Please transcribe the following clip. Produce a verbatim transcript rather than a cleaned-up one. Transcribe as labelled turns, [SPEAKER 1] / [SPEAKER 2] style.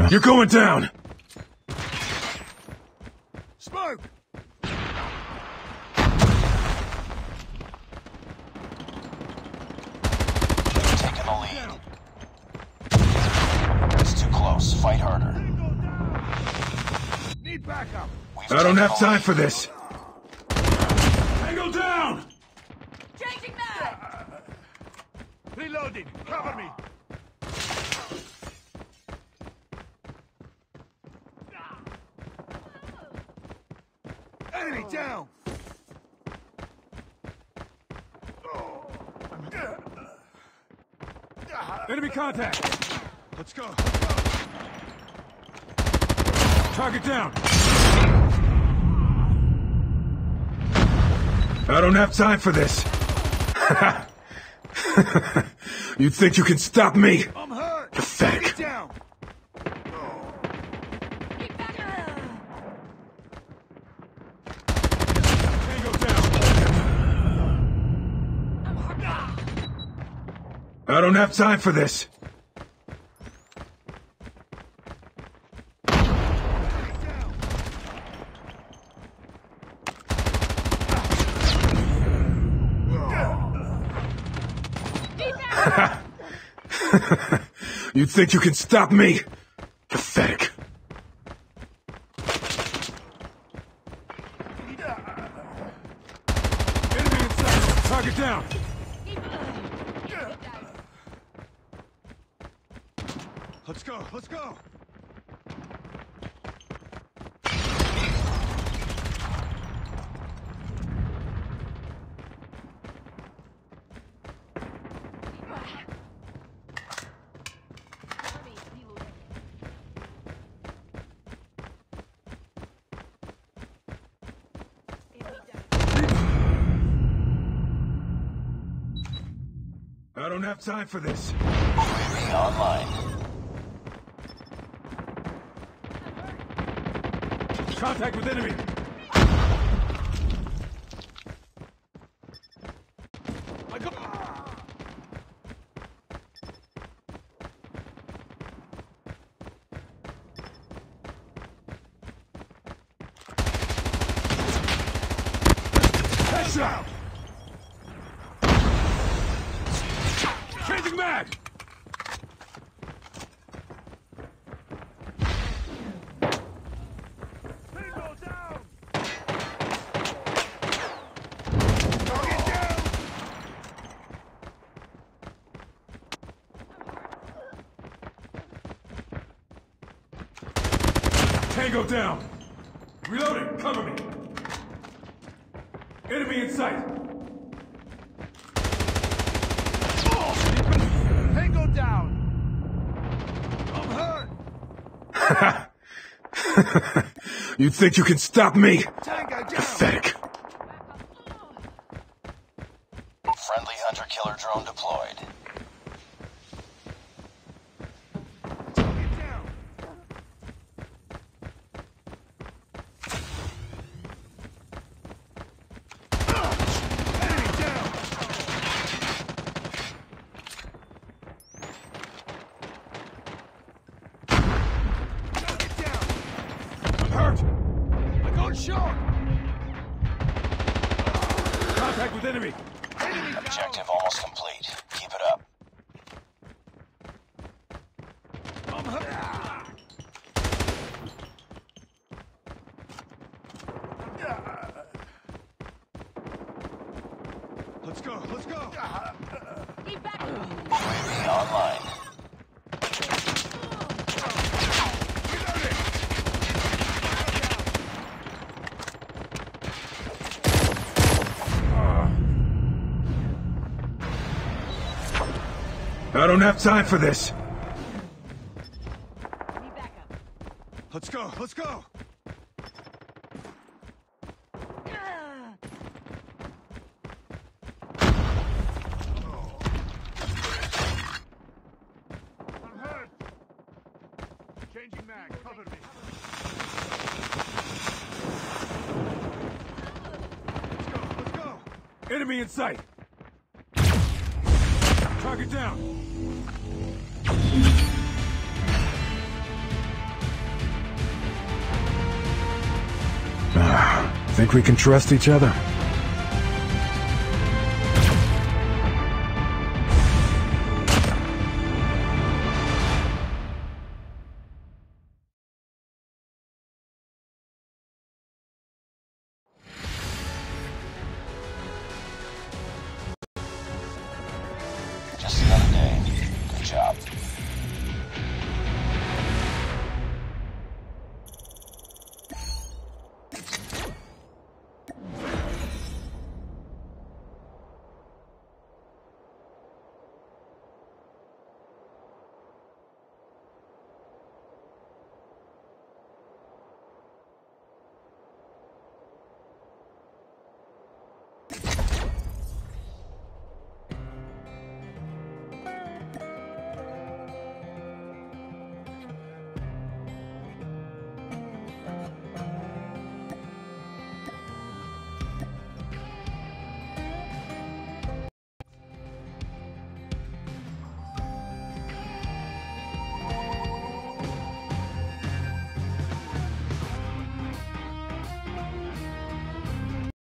[SPEAKER 1] You're going down!
[SPEAKER 2] Smoke!
[SPEAKER 3] Taking the lead. It's too close. Fight harder.
[SPEAKER 2] Need backup!
[SPEAKER 3] We've
[SPEAKER 1] I don't
[SPEAKER 3] taken
[SPEAKER 1] have
[SPEAKER 3] the
[SPEAKER 1] time
[SPEAKER 3] lead.
[SPEAKER 1] for this. Tango down!
[SPEAKER 4] Changing mag!
[SPEAKER 2] Reloading! Cover me! Enemy down!
[SPEAKER 1] Enemy contact!
[SPEAKER 2] Let's go! Let's go!
[SPEAKER 1] Target down! I don't have time for this. You think you can stop me?
[SPEAKER 2] I'm hurt!
[SPEAKER 1] Pathetic.
[SPEAKER 2] Get down!
[SPEAKER 4] Keep back!
[SPEAKER 1] Tango down!
[SPEAKER 4] I'm hurt.
[SPEAKER 1] I don't have time for this. You think you can stop me? Pathetic. Enemy inside. Target down.
[SPEAKER 2] Let's go! Let's go!
[SPEAKER 1] I don't have time for this.
[SPEAKER 3] U A V online.
[SPEAKER 1] Contact with enemy.
[SPEAKER 2] I got...
[SPEAKER 1] Headshot! Changing mag!
[SPEAKER 2] Tango down! Target down!
[SPEAKER 1] Tango down! Reloading! Cover me! Enemy in sight!
[SPEAKER 2] Tango down! I'm hurt!
[SPEAKER 1] You think you can stop me?
[SPEAKER 2] Tango down!
[SPEAKER 1] Pathetic.
[SPEAKER 3] Friendly hunter-killer drone deployed.
[SPEAKER 2] Get down! Enemy down! Get down!
[SPEAKER 1] I'm hurt!
[SPEAKER 2] I got shot!
[SPEAKER 1] Contact with enemy!
[SPEAKER 2] Enemy down!
[SPEAKER 3] Objective almost complete. Keep it up.
[SPEAKER 2] I'm hurt! Let's go! Let's go!
[SPEAKER 4] Keep back!
[SPEAKER 3] U A V online.
[SPEAKER 1] I don't have time for this.
[SPEAKER 4] Need backup.
[SPEAKER 2] Let's go! Let's go! I'm hurt! Changing mag, cover me. Let's go! Let's go!
[SPEAKER 1] Enemy in sight! Target down! Think we can trust each other?
[SPEAKER 3] Just another day. Good job.